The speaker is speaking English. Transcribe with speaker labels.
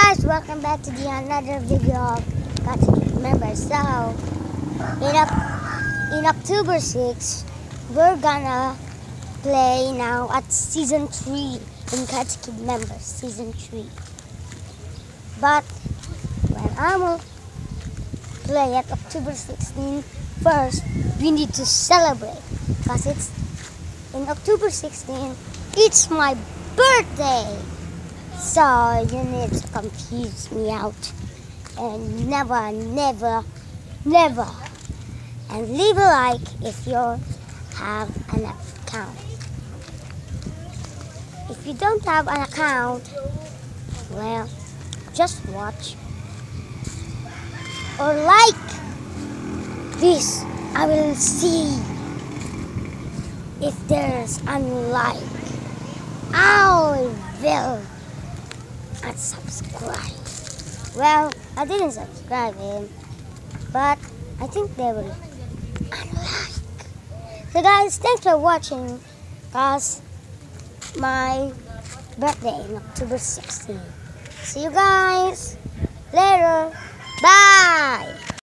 Speaker 1: guys, welcome back to the another video of Got to Remember. So, in October 6, we're gonna play now at Season 3 in Catch Kid Members, Season 3. But when I will play at October 16, first we need to celebrate because it's in October 16, it's my birthday. So you need to confuse me out and never, and leave a like if you have an account. If you don't have an account, well, just watch or like this. I will see if there's unlike. I will and subscribe. Well, I didn't subscribe him, but I think they will unlike. So guys, thanks for watching, cause my birthday in October 16. See you guys later. Bye.